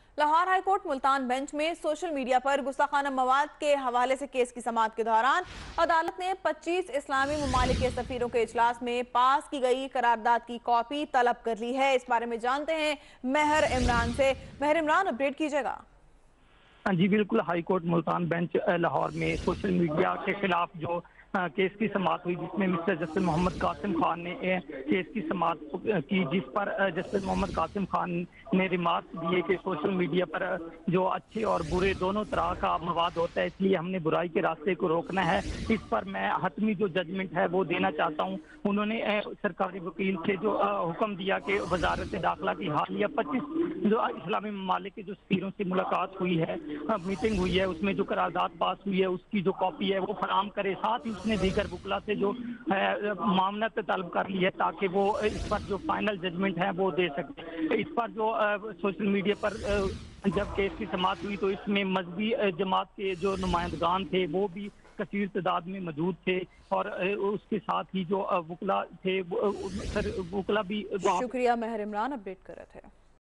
Lahore high court Multan bench میں social media پر گستاخانہ مواد کے حوالے سے کیس کی سماعت کے دوران عدالت نے 25 اسلامی ممالک کے سفیروں کے اجلاس میں پاس کی گئی قرارداد کی کاپی طلب کر لی ہے۔ اس بارے میں جانتے ہیں مہر عمران سے۔ مہر عمران، اپڈیٹ کیجئے گا۔ جی بالکل، high court Multan bench Lahore میں سوشل میڈیا کے خلاف جو کیس کی سماعت ہوئی، جس میں مسٹر جسٹس محمد قاسم خان نے کیس کی سماعت کی، جس پر جسٹس محمد قاسم خان نے ریمارکس دیے کہ سوشل میڈیا پر جو اچھے اور برے دونوں طرح کا مواد ہوتا ہے، اس لیے ہم نے برائی کے راستے کو روکنا ہے۔ اس پر میں حتمی جو ججمنٹ ہے وہ دینا چاہتا ہوں۔ انہوں نے سرکاری وکیل سے جو حکم دیا کہ وزارت داخلہ کی حالیہ 25 جو اسلامی ممالک کے جو سفیروں سے ملاقات ہوئی ہے، میٹنگ ہوئی ہے، اس میں جو قرارداد پاس ہوئی ہے اس کی جو کاپی ہے وہ فراہم کرے۔ ساتھ ہی اس نے دیگر وکلا سے جو معاملت طلب کر لی ہے تاکہ وہ اس پر جو فائنل ججمنٹ ہے وہ دے سکے۔ اس پر جو سوشل میڈیا پر جب کیس کی سماعت ہوئی تو اس میں مذہبی جماعت کے جو نمائندگان تھے وہ بھی کثیر تعداد میں موجود تھے، اور اس کے ساتھ ہی جو وکلا تھے وکلا بھی شکریہ مہر عمران، اپڈیٹ کر رہے تھے۔